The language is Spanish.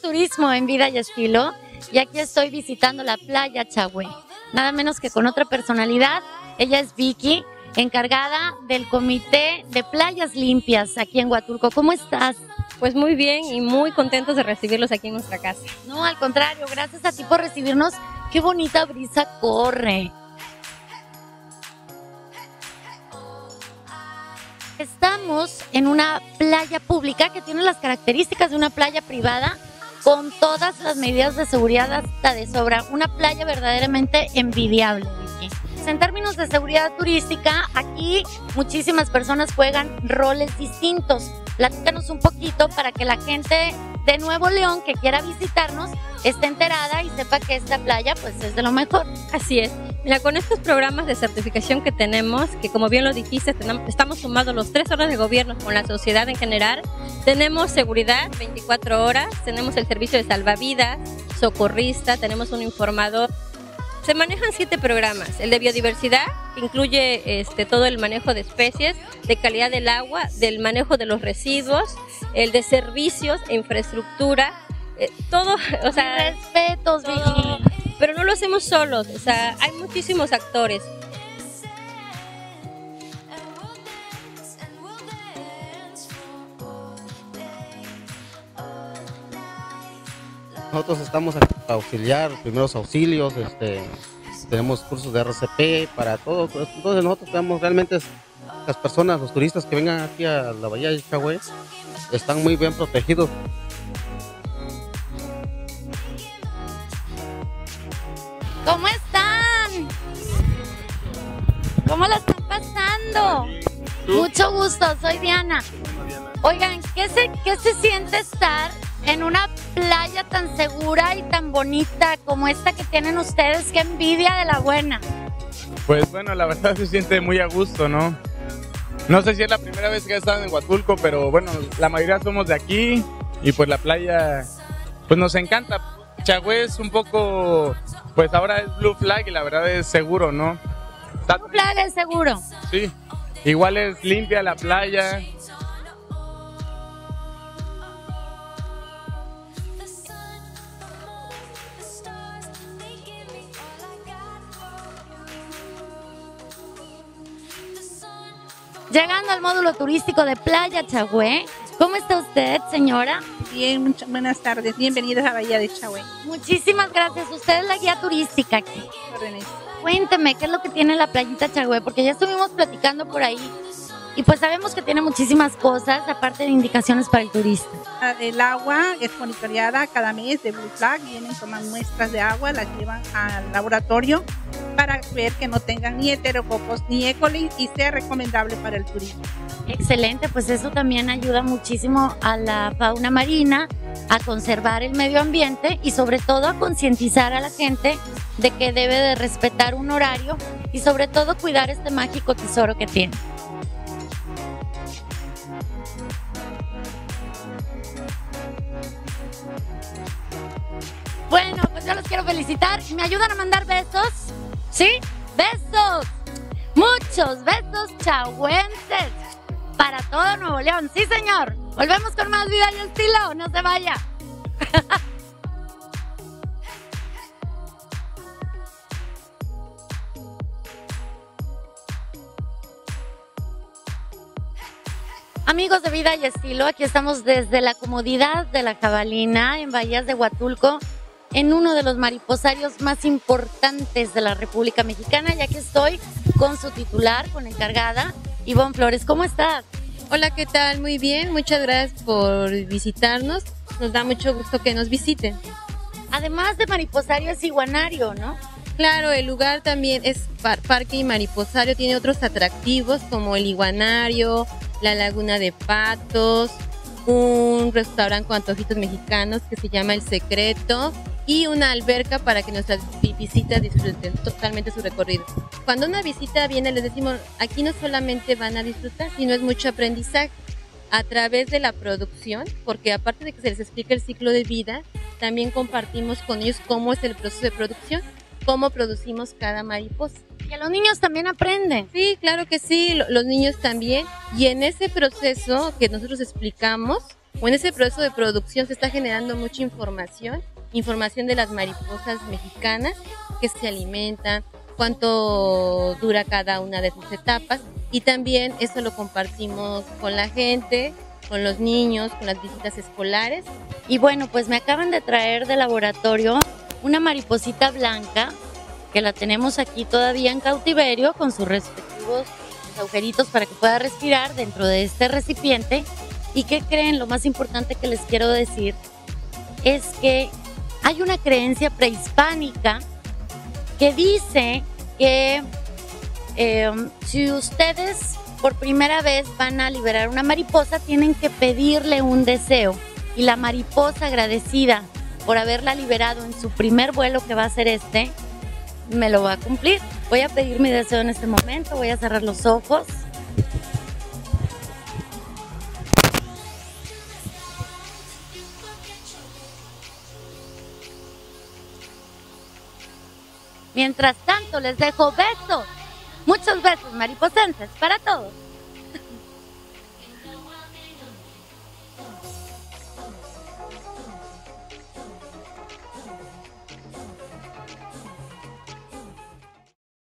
turismo en Vida y Estilo y aquí estoy visitando la playa Chagüe, nada menos que con otra personalidad. Ella es Vicky, encargada del Comité de Playas Limpias aquí en Huatulco. ¿Cómo estás? Pues muy bien y muy contentos de recibirlos aquí en nuestra casa. No, al contrario, gracias a ti por recibirnos. Qué bonita brisa corre. Estamos en una playa pública que tiene las características de una playa privada con todas las medidas de seguridad hasta de sobra. Una playa verdaderamente envidiable, Vicky. En términos de seguridad turística, aquí muchísimas personas juegan roles distintos. Platícanos un poquito para que la gente de Nuevo León que quiera visitarnos esté enterada y sepa que esta playa pues es de lo mejor. Así es. Mira, con estos programas de certificación que tenemos, que como bien lo dijiste, estamos sumados los 3 órdenes de gobierno con la sociedad en general. Tenemos seguridad 24 horas, tenemos el servicio de salvavidas, socorrista, tenemos un informador. Se manejan 7 programas, el de biodiversidad, que incluye todo el manejo de especies, de calidad del agua, del manejo de los residuos, el de servicios e infraestructura, todo, o sea... Respetos, Vicky. Pero no lo hacemos solos, o sea, hay muchísimos actores. Nosotros estamos aquí para auxiliar, primeros auxilios, tenemos cursos de RCP para todo. Entonces nosotros tenemos realmente las personas, los turistas que vengan aquí a la bahía de Chagüe, están muy bien protegidos. ¿Cómo están? ¿Cómo la están pasando? Mucho gusto, soy Diana. Oigan, ¿qué se siente estar en una playa tan segura y tan bonita como esta que tienen ustedes? ¡Qué envidia de la buena! Pues bueno, la verdad se siente muy a gusto, ¿no? No sé si es la primera vez que he estado en Huatulco, pero bueno, la mayoría somos de aquí y pues la playa pues nos encanta. Chagüe es un poco, pues ahora es Blue Flag y la verdad es seguro, ¿no? Blue Flag es seguro. Sí, igual es limpia la playa. Llegando al módulo turístico de Playa Chagüe, ¿cómo está usted, señora? Bien, buenas tardes, bienvenidos a Bahía de Chagüe. Muchísimas gracias, usted es la guía turística aquí. Órdenes. Cuénteme, ¿qué es lo que tiene la playita Chagüe? Porque ya estuvimos platicando por ahí y pues sabemos que tiene muchísimas cosas, aparte de indicaciones para el turista. El agua es monitoreada cada mes de Blue Flag, vienen, toman muestras de agua, las llevan al laboratorio para ver que no tengan ni heterococos ni E. coli y sea recomendable para el turismo. Excelente, pues eso también ayuda muchísimo a la fauna marina, a conservar el medio ambiente y sobre todo a concientizar a la gente de que debe de respetar un horario y sobre todo cuidar este mágico tesoro que tiene. Bueno, pues yo los quiero felicitar. ¿Me ayudan a mandar besos? ¿Sí? ¡Besos! Muchos besos chagüenses para todo Nuevo León. ¡Sí, señor! Volvemos con más Vida y Estilo. ¡No se vaya! Amigos de Vida y Estilo, aquí estamos desde la comodidad de la Jabalina en Bahías de Huatulco, en uno de los mariposarios más importantes de la República Mexicana, ya que estoy con su titular, con la encargada, Ivonne Flores. ¿Cómo estás? Hola, ¿qué tal? Muy bien, muchas gracias por visitarnos. Nos da mucho gusto que nos visiten. Además de mariposario es iguanario, ¿no? Claro, el lugar también es parque y mariposario, tiene otros atractivos como el iguanario, la laguna de patos, un restaurante con antojitos mexicanos que se llama El Secreto y una alberca para que nuestras visitas disfruten totalmente su recorrido. Cuando una visita viene les decimos, aquí no solamente van a disfrutar, sino es mucho aprendizaje a través de la producción, porque aparte de que se les explica el ciclo de vida, también compartimos con ellos cómo es el proceso de producción, cómo producimos cada mariposa. Y a los niños también aprenden. Sí, claro que sí, los niños también. Y en ese proceso que nosotros explicamos, o en ese proceso de producción se está generando mucha información de las mariposas mexicanas, que se alimentan, cuánto dura cada una de sus etapas, y también eso lo compartimos con la gente, con los niños, con las visitas escolares. Y bueno, pues me acaban de traer de laboratorio una mariposita blanca que la tenemos aquí todavía en cautiverio con sus respectivos agujeritos para que pueda respirar dentro de este recipiente. ¿Y qué creen? Lo más importante que les quiero decir es que hay una creencia prehispánica que dice que si ustedes por primera vez van a liberar una mariposa, tienen que pedirle un deseo. Y la mariposa, agradecida por haberla liberado en su primer vuelo, que va a ser este, me lo va a cumplir. Voy a pedir mi deseo en este momento, voy a cerrar los ojos. Mientras tanto, les dejo besos, muchos besos mariposenses para todos.